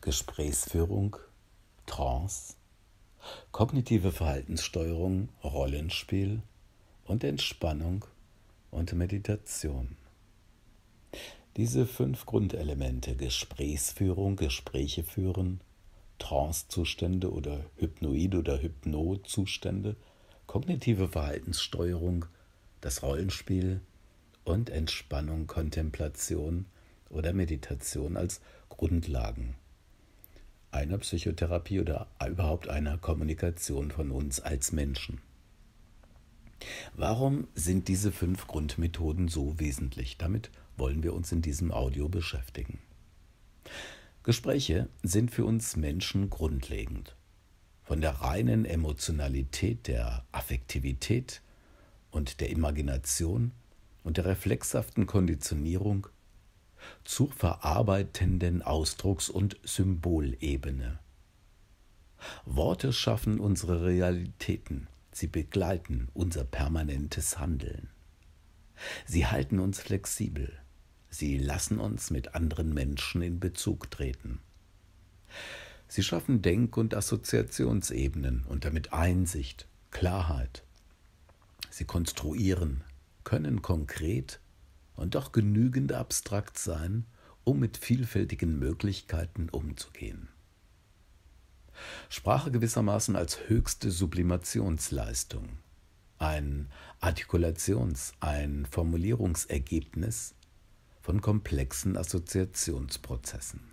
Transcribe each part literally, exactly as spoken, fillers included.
Gesprächsführung, Trance, kognitive Verhaltenssteuerung, Rollenspiel und Entspannung und Meditation. Diese fünf Grundelemente, Gesprächsführung, Gespräche führen, Trancezustände oder Hypnoid- oder Hypnozustände, kognitive Verhaltenssteuerung, das Rollenspiel und Entspannung, Kontemplation oder Meditation als Grundlagen einer Psychotherapie oder überhaupt einer Kommunikation von uns als Menschen. Warum sind diese fünf Grundmethoden so wesentlich? Damit wollen wir uns in diesem Audio beschäftigen. Gespräche sind für uns Menschen grundlegend. Von der reinen Emotionalität, der Affektivität und der Imagination und der reflexhaften Konditionierung zur verarbeitenden Ausdrucks- und Symbolebene. Worte schaffen unsere Realitäten, sie begleiten unser permanentes Handeln. Sie halten uns flexibel, sie lassen uns mit anderen Menschen in Bezug treten. Sie schaffen Denk- und Assoziationsebenen und damit Einsicht, Klarheit. Sie konstruieren, können konkret und doch genügend abstrakt sein, um mit vielfältigen Möglichkeiten umzugehen. Sprache gewissermaßen als höchste Sublimationsleistung, ein Artikulations-, ein Formulierungsergebnis von komplexen Assoziationsprozessen.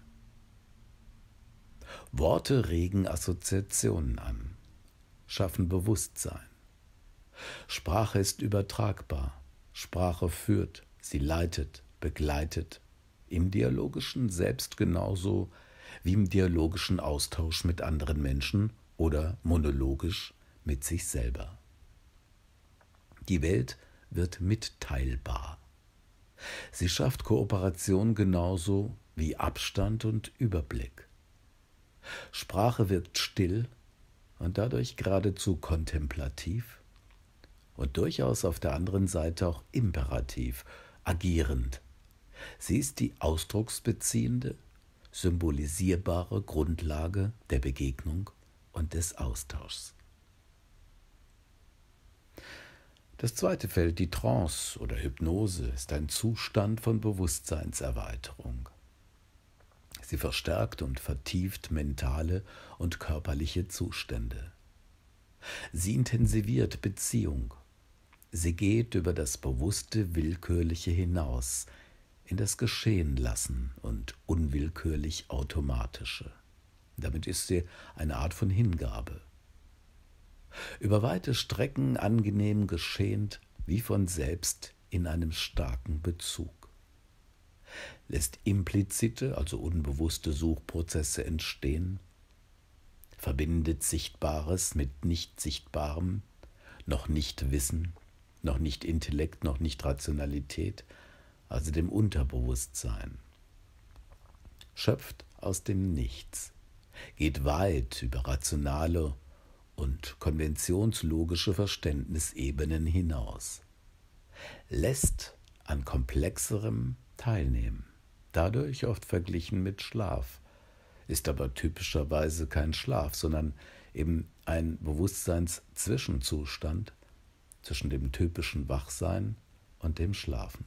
Worte regen Assoziationen an, schaffen Bewusstsein. Sprache ist übertragbar, Sprache führt, sie leitet, begleitet, im dialogischen Selbst genauso wie im dialogischen Austausch mit anderen Menschen oder monologisch mit sich selber. Die Welt wird mitteilbar. Sie schafft Kooperation genauso wie Abstand und Überblick. Sprache wirkt still und dadurch geradezu kontemplativ und durchaus auf der anderen Seite auch imperativ, agierend. Sie ist die ausdrucksbeziehende, symbolisierbare Grundlage der Begegnung und des Austauschs. Das zweite Feld, die Trance oder Hypnose, ist ein Zustand von Bewusstseinserweiterung. Sie verstärkt und vertieft mentale und körperliche Zustände. Sie intensiviert Beziehung. Sie geht über das bewusste Willkürliche hinaus, in das Geschehen lassen und unwillkürlich Automatische. Damit ist sie eine Art von Hingabe. Über weite Strecken angenehm geschehend, wie von selbst in einem starken Bezug. Lässt implizite, also unbewusste Suchprozesse entstehen, verbindet Sichtbares mit Nicht-Sichtbarem, noch nicht Wissen, noch nicht Intellekt, noch nicht Rationalität, also dem Unterbewusstsein. Schöpft aus dem Nichts, geht weit über rationale und konventionslogische Verständnisebenen hinaus, lässt an komplexerem teilnehmen, dadurch oft verglichen mit Schlaf, ist aber typischerweise kein Schlaf, sondern eben ein Bewusstseinszwischenzustand zwischen dem typischen Wachsein und dem Schlafen.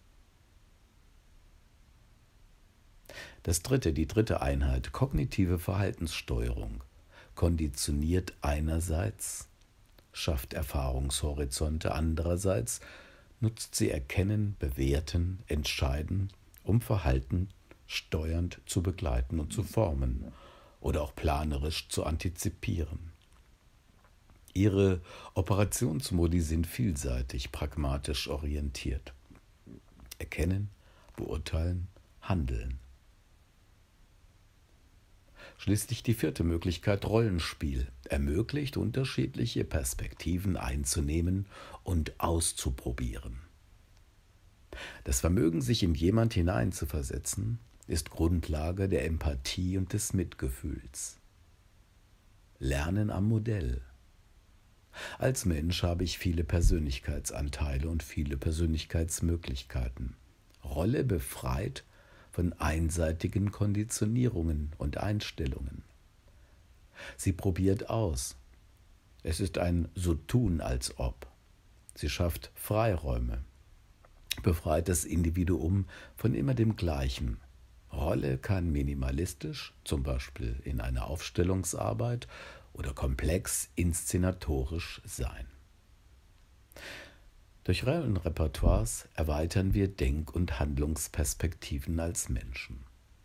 Das dritte, die dritte Einheit, kognitive Verhaltenssteuerung, konditioniert einerseits, schafft Erfahrungshorizonte, andererseits nutzt sie Erkennen, Bewerten, Entscheiden, um Verhalten steuernd zu begleiten und zu formen oder auch planerisch zu antizipieren. Ihre Operationsmodi sind vielseitig, pragmatisch orientiert. Erkennen, beurteilen, handeln. Schließlich die vierte Möglichkeit, Rollenspiel, ermöglicht unterschiedliche Perspektiven einzunehmen und auszuprobieren. Das Vermögen, sich in jemand hineinzuversetzen, ist Grundlage der Empathie und des Mitgefühls. Lernen am Modell. Als Mensch habe ich viele Persönlichkeitsanteile und viele Persönlichkeitsmöglichkeiten. Rolle befreit von einseitigen Konditionierungen und Einstellungen. Sie probiert aus. Es ist ein so tun als ob. Sie schafft Freiräume, befreit das Individuum von immer dem Gleichen. Rolle kann minimalistisch, zum Beispiel in einer Aufstellungsarbeit, oder komplex inszenatorisch sein. Durch Rollenrepertoires erweitern wir Denk- und Handlungsperspektiven als Menschen.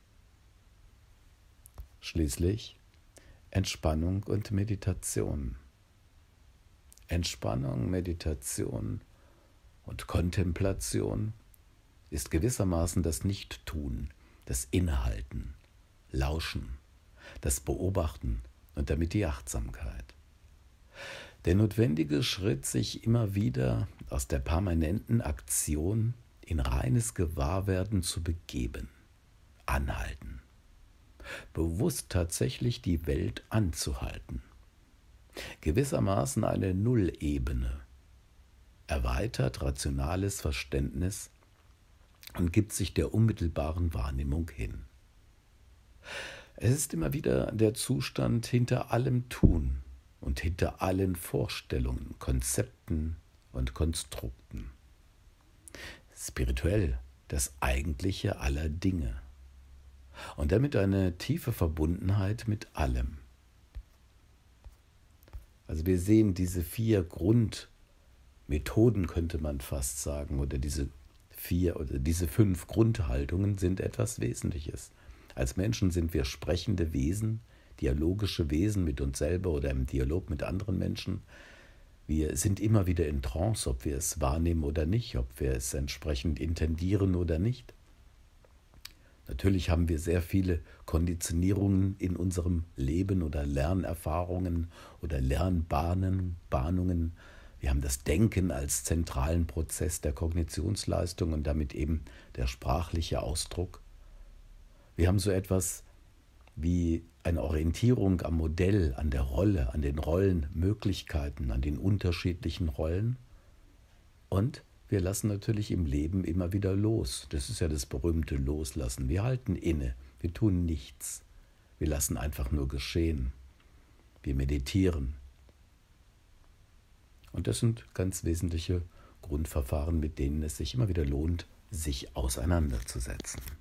Schließlich Entspannung und Meditation. Entspannung, Meditation und Kontemplation ist gewissermaßen das Nicht-Tun, das Innehalten, Lauschen, das Beobachten und damit die Achtsamkeit. Der notwendige Schritt, sich immer wieder aus der permanenten Aktion in reines Gewahrwerden zu begeben, anhalten, bewusst tatsächlich die Welt anzuhalten. Gewissermaßen eine Nullebene, erweitert rationales Verständnis und gibt sich der unmittelbaren Wahrnehmung hin. Es ist immer wieder der Zustand hinter allem Tun und hinter allen Vorstellungen, Konzepten und Konstrukten. Spirituell das Eigentliche aller Dinge und damit eine tiefe Verbundenheit mit allem. Also wir sehen diese vier Grundmethoden, könnte man fast sagen, oder diese vier oder diese fünf Grundhaltungen sind etwas Wesentliches. Als Menschen sind wir sprechende Wesen, dialogische Wesen mit uns selber oder im Dialog mit anderen Menschen. Wir sind immer wieder in Trance, ob wir es wahrnehmen oder nicht, ob wir es entsprechend intendieren oder nicht. Natürlich haben wir sehr viele Konditionierungen in unserem Leben oder Lernerfahrungen oder Lernbahnen, Bahnungen. Wir haben das Denken als zentralen Prozess der Kognitionsleistung und damit eben der sprachliche Ausdruck. Wir haben so etwas wie eine Orientierung am Modell, an der Rolle, an den Rollenmöglichkeiten, an den unterschiedlichen Rollen. Und wir lassen natürlich im Leben immer wieder los. Das ist ja das berühmte Loslassen. Wir halten inne, wir tun nichts. Wir lassen einfach nur geschehen. Wir meditieren. Und das sind ganz wesentliche Grundverfahren, mit denen es sich immer wieder lohnt, sich auseinanderzusetzen.